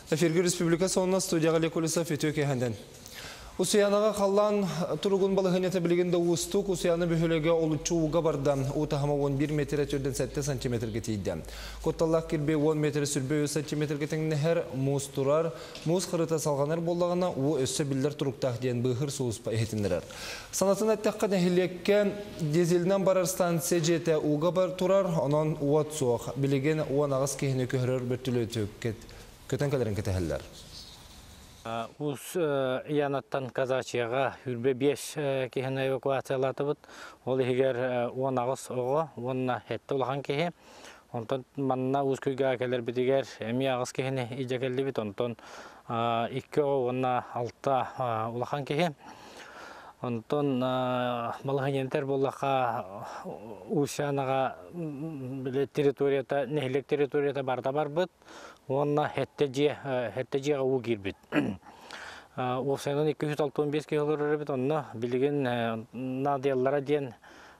Эфирге республика сонна студияға лекулісі фетөке әнден. Усиянаға қалан тұрғын балығынеті білігінде ұстық усияны бөхіліге олучу уға барды. Утахама 11 метр түрден 7 сантиметрге тейді. Котталлақ кірбе 10 метр сүрбе 10 сантиметрге теңіне әр мұз тұрар. Мұз қырыта салғанар болдағына о өсі білдер тұрықтақ дейін бұғыр соғыспа ехетіндірер. Санатын әттіққа нәхілекке дезелінен барар станция жеті уға бар тұрар, онан уат соқ. Білеген уан ағыз кейіні көхірер біртілі көтен кәлерін кетәхілер. Ус иянаттан казачияға үрбе 5 кехіне эвакуациялаты бұд. Ол егер 10 ағыз оғы, 10 әтті олған кехе. Онтан манна уз көйге әкелер бітігер әмі ағыз кехіне ижекелі біт. Онтан 2 оғы, 6 олған кехе. Онтан балығынентер болаққа ұшанаға территорията, нәхілік территорията барда бар бұд. Онна хәтті жеға ұғы кирбіт. Оқсайынан 265 кеғылыр өрібіт, онна білген надиялара ден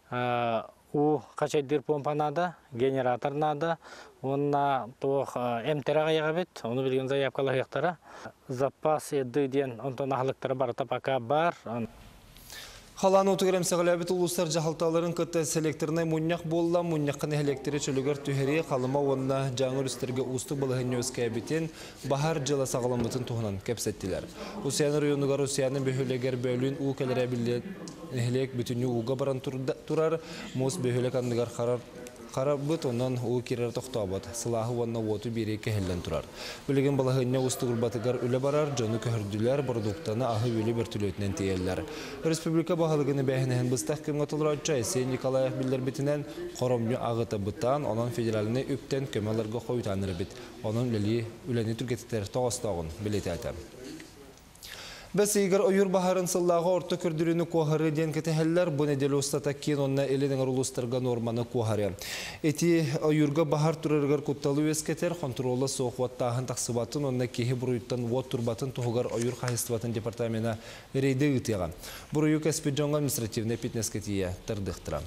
ұғы қачайдыр помпанада, генераторнада, онна тоқ әмтераға еға бет, оны білген заявкалы аяқтара. Запас еді ден, онтан ағылықтары барыта пака бар. Халан отығырым сәғіләбіт ұлыстар жағалталарын күтті селекторына мұнняқ болла, мұнняқын әлектері чөлігер түхері қалыма онына жаңыр үстерге ұсты бұлығын өске әбітен бағар жылы сағыламытын тұғынан кәпсеттілер. Усияны районығар Усияны бөхілегер бөлін ұқелер әбілет әлек бүтіні ұға баран тұрар, мұз бөхілек андығар қарар бұт, онан ұғы керер тоқтабыд. Сылағы онына оту бере кәхілден тұрар. Білеген балағынна ұсты ғұрбатығар үлі барар, жоны көхірділер, бұрдуқтаны ағы өлі бір түлетінен тейелілер. Республика бағалығыны бәхінен бұстақ кемғатылыр атча Есен Николаев білдер бітінен қоромны ағыты бұттан, онан федераліне өптен көмелерге қойытаныр бит. Оның үләні түргеттер тоғыстағын білеті әтім. Бәс егер ойыр бағарын сыллағы орта көрдіріні қоғары ден кетехеллер, бұл неделі ұстата кен онына елінің ұлыстарға норманы қоғары. Эти ойырға бағар тұрырғар құтталы өскетер, контролы соқуаттағын тақсыбатын, онына кехе бұруйттан от тұрбатын тұғығар ойыр қайыстыватын департамена рейді үтеған. Бұруйы кәспет жоңға административне питнескетия тұрдықтыра.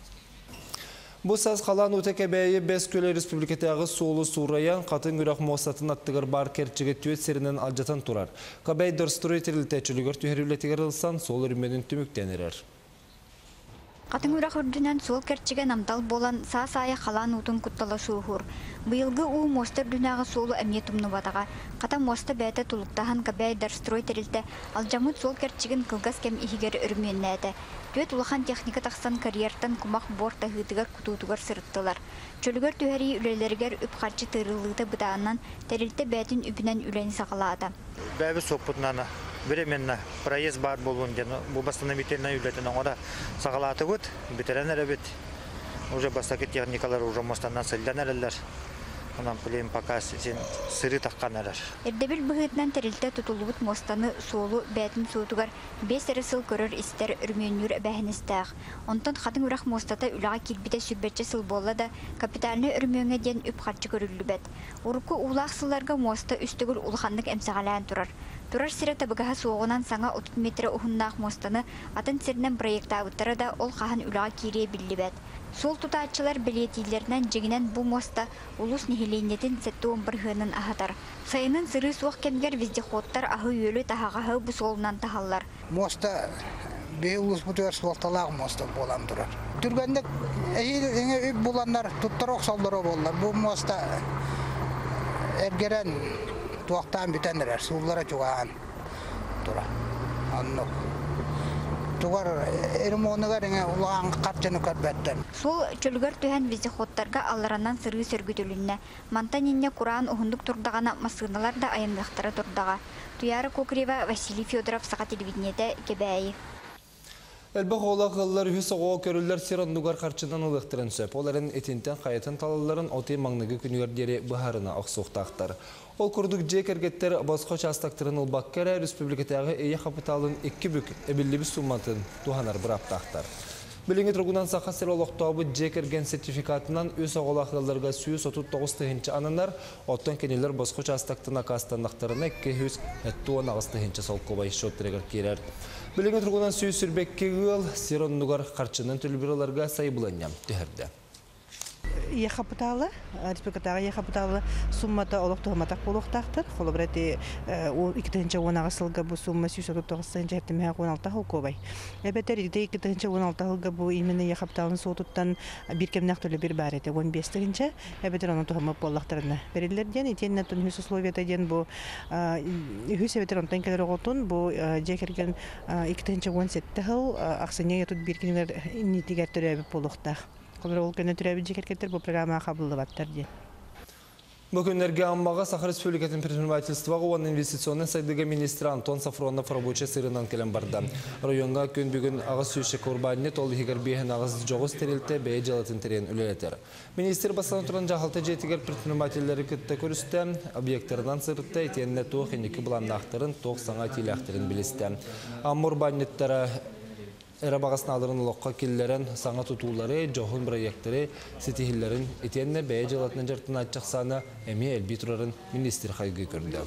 Бұл саз қалан өтеке бәйі бәс көлі республикатағы солы сұраян қатын үрақ моқсатын аттығыр бар керчіге түйет серінен алжатан тұрар. Қабай дұрстыры тәрілтәчілігір түйерілетігер ылсан сол үрменін түміктенерер. Қатын үрақ үрдінен сол керчіге намдал болан саа-сая қалан ұтын құтталы суғыр. Бұйылғы ұу мостыр дүнағы солы әмне тұмны батаға. Қата моста бәті тұлықтаған қабай дұрстрой тәрілті алжамыт сол керчігін қылғас кәм ихігер үрменін әді. Төт улахан техника тақсан карьертан кумақ борта ғытығар күтутығар сырыттылар. Чөлігер түйәрі үлелергер үп қарчы тырылыды бұдағынан тәрілті бәтін үпінен үләні сағалады. Бәбі соқпытнаны временно проезд бар болуын ден, бұл бастанамителіне үлетінің ода сағалаты көт, бітерен әрәбет. Уже бастақы техникалар уже мостаннан сылдан әрілер. Онан білейін пока сен сыры таққан әрір. Эрдебіл бұғытнан тәрілті тұтылуыт мостаны солу бәтін суытығар 5 әрісіл көрір істер үрменюр бәхіністәғ. Онтан қатын ұрақ мостата үліға келбіте сүрбетчі сыл болла да капиталны үрменге ден үп қарчы көрілі бәт. Ұрықы улақ сылларға моста үстігіл ұлғандық әмсағалайын тұрар. Турар сире табыгаха соғынан саңа 30 метр ұхыннақ мостаны атын сирінен проекта ауыттары да ол қахан үліға кере білі бәт. Сол тұтатчылар білетейлерінен жегінен бұл моста улус нехеленетін сәтті 11 ғынын ағатар. Сайының сыры суақ кемгер вездеходтар ағы өлі тағағағы бұл солынан тағалар. Моста бей улус бұтығар суақталағы моста болан тұрар. Түргендік әйеліңе өп боландар тұттар оқсалдыры болар. Бұл моста әргерен туақтан бүтәндірер, суылара чуған тұра. Аннық. Тугар эрмонугар улаан капчаны көрбөттөн. Сол чөлгөр төһөн вездеходтарга алларанан сыргы сөргүтөлүнне. Мантанинне Куран уһундук турдагана масыгналар да айымдыктары турдага. Туяры Кокрева Василий Федоров сака телевидениеде кебәйи. Әлбәқ олағылар үйі соғуға көрілер сирандуғар қарчынан ұлықтырын сөп. Оларын етінтен қайытын талаларын оты маңнығы күнігердері бұхарына ақсуқтақтар. Ол күрдік жек әргеттер басқа частақтырын ұлбақкәрі республикатағы әйе қапиталын 2 бүк әбілі біз сумматын туғанар бір аптақтар. Біліңі тұрғынан сақа сер олықтауы жек әрген сертификатынан өз оғылақыларға сүйі 39 ананар, оттан кенелер басқа частақтына қастандақтарына 200 ағыстығыншы сол көбай шоттырегір керер. Біліңі тұрғынан сүйі сүрбекке ғыл, сироннуғар қарчынан төлбіраларға сайбыланям түхірді. капиталы, республикадагы капиталы суммата олох тохматак болуктактыр. Холобрати 2-16 жылга бу сумма 199 жертемге 16 холкобай. Эбетер 2-16 жылга бу именно капиталын сотуттан бир кемнак төлө бир бар эте 15-тигинче. Эбетер аны тохма боллактарына берилерден итенне тун хүс условията ден бу хүс эбетер онтан келер оготун бу жекерген 2-17 жыл аксыне ятут бир кинер нитигер төрөбү болуктак. Колор ол көне түрәбі жекеркеттер бұл программа қабылды баттар ден. Бүгінерге аммаға Сахар Республикатын предпринимательствоға он инвестиционный сайдыға министр Антон Сафронов рабочий сырынан келен барды. Районға күн бүгін ағыз сүйші көрбайынет ол егер бейін ағыз жоғыз терілті бәйі жалатын терен үлелетер. Министр басан тұран жағалты жетігер предпринимательлері күтті көрісті, объекттерінен сырытты, етеніне тоқ енекі бұланнақтырын, тоқ саңа тейләқтірін білісті. Аммур байнеттері Эрабағасына алырын лоққа келлерін, саңа тұтулары, жоғын проекттері, сетихиллерін, етенне бәйе жалатының жартын айтчақсаны әме әлбей тұрарын министр қайғы көрді.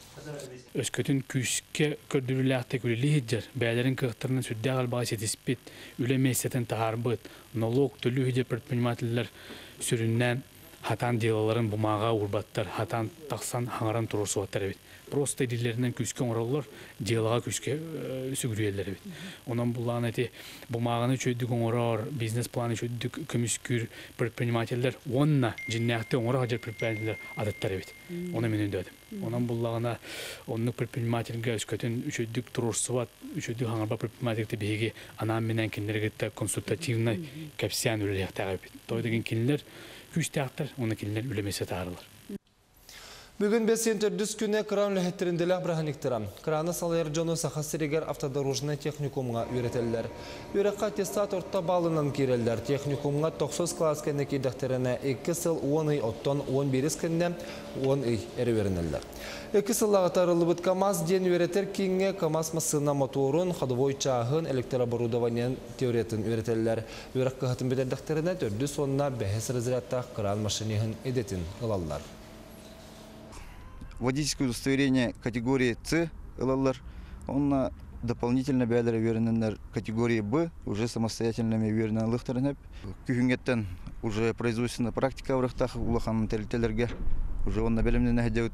Өскөтін күшке көрдіріләқті көрілі хеджер, бәлерін қықтырының сүрді ағалбаға сетіспет, үлемейсетін тағарбыт, налог түлі хеджер предпринимательлер сүріннен хатан делаларын бумаға урбаттар, хатан тақсан хаңаран тұрыр суаттар әбет. Просто дилеринен күскен оралар делаға күске сүгірелер әбет. Онан бұллағын әте бумағаны чөйдік оңырар, бизнес планы чөйдік көміскүр предпринимательлер, онна жиннәқті оңыра ғажар предпринимательлер адаттар әбет. Оны мен өндәдім. Онан бұллағына онның предпринимательге өскөтін үшөйдік тұрырсыват, үшөйдік хаңарба предпринимательгті бейге анам менен кендергетті консультативны кәпсиян үлелектәғ әбет. Тойдеген кендер күштәқтір, оны кендер үлемесе тағырылыр. Бүгін бәсен түрдіс күні кран ләхеттерінделі браханиктіра. Краны салайыр жоны сақасырегер автодорожны техникумға үйретелілер. Үйрекқа аттестат орта балынан керелдер. Техникумға 90 класс кәні кейдіқтеріне 2 сыл 10 үй оттон 11 кәнне 10 үй әрі верінелдер. 2 сыллағы тарылы бұд КАМАЗ ден үйретер кейінге КАМАЗ масына моторын, ходовой чағын, электроборудованиян теоретін үйретелілер. Үйрекқа ғытын бедердіқтеріне түрдіс онына бәхес разрядтақ кран машинихын едетін ұлалар. Водительское удостоверение категории С ЛЛР, он на дополнительно бәлері верененler категории Б уже самостоятельными верененлық тұрынып. Күхінгеттен уже производственная практика врахтах улаханын тәрілтелерге уже онна бәлімнен әдеуіт.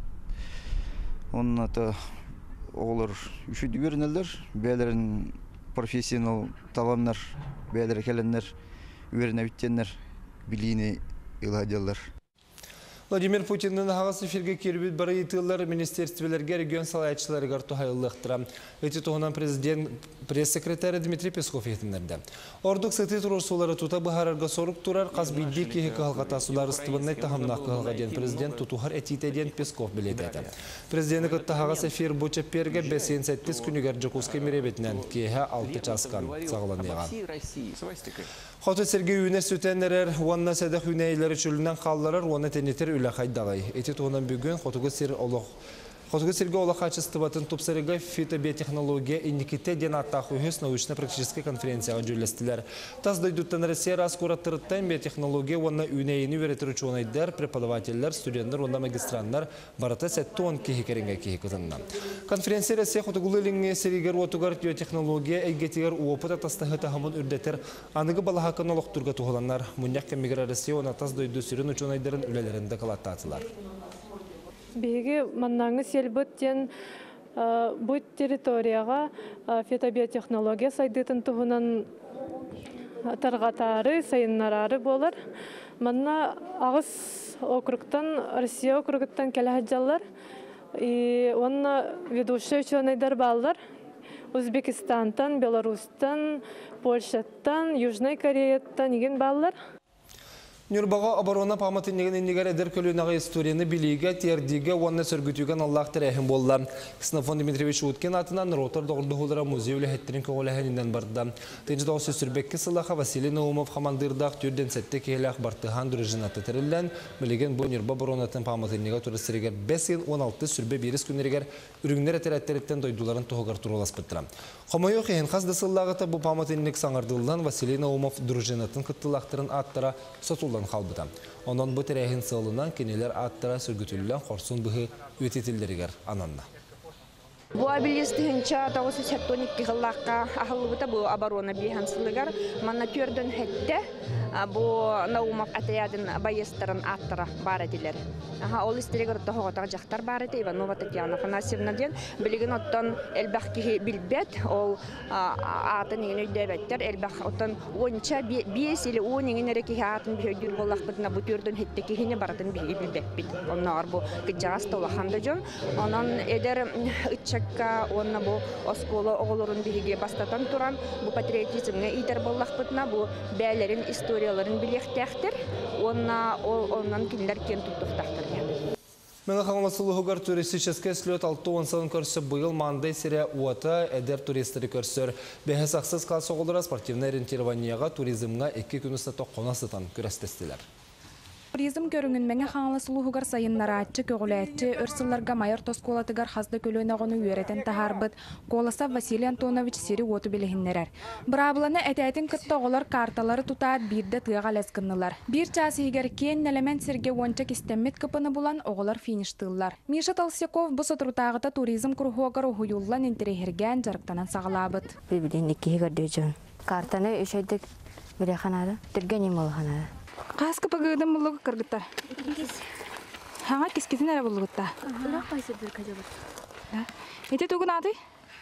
Онна олар үшіді веренелер, бәлерін профессионал таланнар, бәлері кәленнер, веренебіттеннер, білейіне иладелер. Владимир Путинның ағасы эфирге кербет бары етілер министерствелерге регион салайчыларыгар тухайылықтыра. Өте туғынан пресс-секретары Дмитрий Песков етіндерді. Ордық сәті тұрырсулары тута бұхарарға сорық тұрар қазбейді кейі қағылғата сулар ұстыбыннай тағымнақ қағылға ден президент тұтухар әтейтеден Песков білетеді. Президенті күтті ағасы эфир бұча перге 5-7 күнігер Джокускай меребетінен кейі 6 часқан сағыланыға. Хоты Сергей үйіне сөтенлерер, онына сәдіқ үйнейлері чүлінен қалларар, оны тәнетер үлі қайдағай. Эти туғынан бүгін Хотығы Сергей Олақ ачыстыбатын тупсарыға фитобиотехнология индиките ден аттақ үйес научно-практической конференцияға жүлестілер. Таз дойдуттан Россия раскуратырыттан биотехнология онына үйнейіні веретірі чуынайдар, преподавательлер, студенттер, онына магистрандар барата сәтті он кейі керенге кейі күтінна. Конференция Россия Хотығылы ліңе серігер отуғар биотехнология әйгетігер уопыт атастағы тағымын үрдетер. Анығы балахақын олықтырға туғыланар. Мұнияқ кәмегер Россия оны таз дойду сүрін учуынайдарын үлелерінде қалаттатылар. Беги маннаңы селбіттен бұйт территорияға фитобиотехнология сайдытын тұғынан тарғатары, сайыннарары болар. Манна ағыз округтан, Россия округтан кәлі хаджалар. Онна ведущий ученайдар балар. Узбекистантан, Беларустан, Польшаттан, Южной Кореяттан еген балар. Нюрбаға оборона паматын неген иннегер әдір көлінағы историяны біліге, тердіге, онына сөргітуген Аллахтыр әхім болды. Ксенофон Дмитриевич Уткин атынан Ротор доғырдығылыра музей үлі көғыләхінінен барды. Тенжі даусы сүрбекке сылаға Василий Наумов қамандырдақ түрден сәтті кейләқ бартыған дүріжінаты тірілден, білеген бұл Нюрба боронатын паматын неге тұрысырегер 5-16 сүрбе беріс күнерегер үрігінер әтәрәттәреттен дойдуларын тұғығар тұрулас біттіра. Қомайы қиын қазды сыллағыта бұл паматыннек саңардылдан Василий Наумов дүріжінатын қыттылақтырын аттыра сотулдан қалбыда. Онан бұл тәрәйін сылынан кенелер аттыра сүргітілілен қорсын бұғы өтетілдерігер ананна. Бұл абилестігінші 912 ғыллаққа ақылыбыта бұл оборона бейхансылығар. Манна көрдің әтті бу наумак отрядын боецтарын аттара бар этилер. Ол истерегер тохотага жактар бар эти Иванова Татьяна Афанасьевна ден билген оттон элбах ки билбет ол атын ини дөбеттер элбах оттон онча 5 или 10 ини реки атын бүйдүр боллакпытына бу түрдөн хеттеки хине баратын билбет бит. Оннар бу кыжас толаханда жон. Онон эдер ычакка онна бу оскола оголорун биге бастатан туран бу патриотизмге итер боллакпытына бу бәйләрен историяларын билектәхтер. Оннан кинләр кен туттуктахтыр. Меңа хаңласылыгар туристический слет 6 сан көрсө быйыл мандай серия уата эдер туристтери көрсөр. Бехес аксыз калсы оголора спортивный ориентированияга туризмга 2 күн ыстата конасытан көрөстестилер. Туризм көрүнгүн меңе хаңласылыгар сайыннараачы көгүләчче өрсылларга майор тосколатыгар хазды көлөнөгөнү үйрөтен тахарбыт Колосов Василий Антонович сири оту билехиннерер. Брабланы этетин кытта оголор карталары тутаат бирде тыга лескыннылар. Бир час игер кен нелемен сирге вонча кистеммит кыпыны булан оголор фиништыллар. Миша Толстяков бу сотрутагыта туризм курхуогар уюллан интерехерген жарыктанан сагалабыт. Бибиден икиге дөжөн. Картаны өшөйдүк билеханада, түргөн имолханада. Қасқы пағыдың бұлығы қырғыттар. Хаңа кескесін әрі бұлығытта. Еті түгін ады?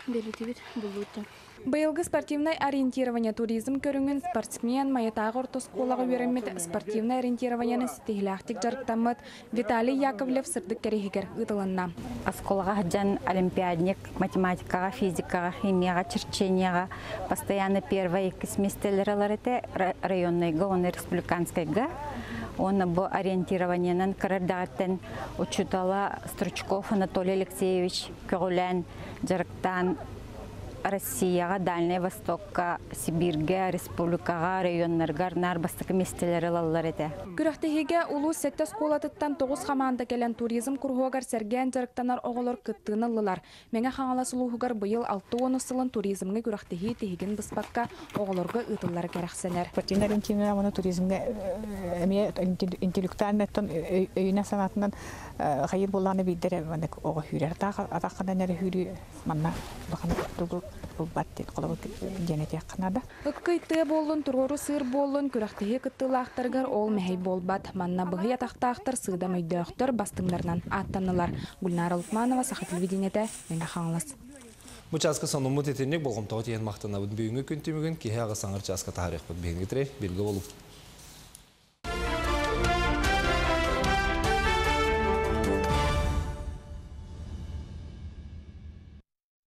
Быйылгы спортивный ориентирование туризм көрүнгүн спортсмен маятагы ортосколага үйрөнмөт спортивный ориентированияны стихилактик жарыктамыт Виталий Яковлев сырдык керехигер ытылынна. Осколага хаджан олимпиадник математикага, физикага, химияга, черченияга постоянно первые месттелер эте районныйга, он республиканскайга. Он бу ориентированиянан кырдагаттан учутала Стручков Анатолий Алексеевич Көгүлән жарыктан Россияга, Дальний Востокка, Сибирге, республикага, районнарга, нарбастык местелери лаллар эте. Күрөхтеге улуу сетте сколатыттан 9 хаманда келен туризм курхугар серген жарыктанар оголор кыттыыныллар. Меңе хаңаласылуугар быйыл 6 сылын туризмге күрөхтеги тегин быспакка оголорго ытыллар керексенер. Спортивный ориентированный туризмге эме интеллектуальныттан өйүнө санатынан хайыр болланы биддер ого хүрер та атаккандан эре хүрү манна бакан тугу баттет колобут женете канада. Ыккыйты болун турору сыр болун күрөхтеги кыттылактаргар ол мехей болбат манна быгы ятактактар сыда мөйдөктөр бастыңдарынан аттанылар. Гүлнара Лукманова Саха телевидениете меңе хаңлас. Бу часка сонумут этенник болгомтоо тиен мактанабыт бүгүнкү күн түмүгүн кихе ага саңыр часка тарих бут бегитре белги болуп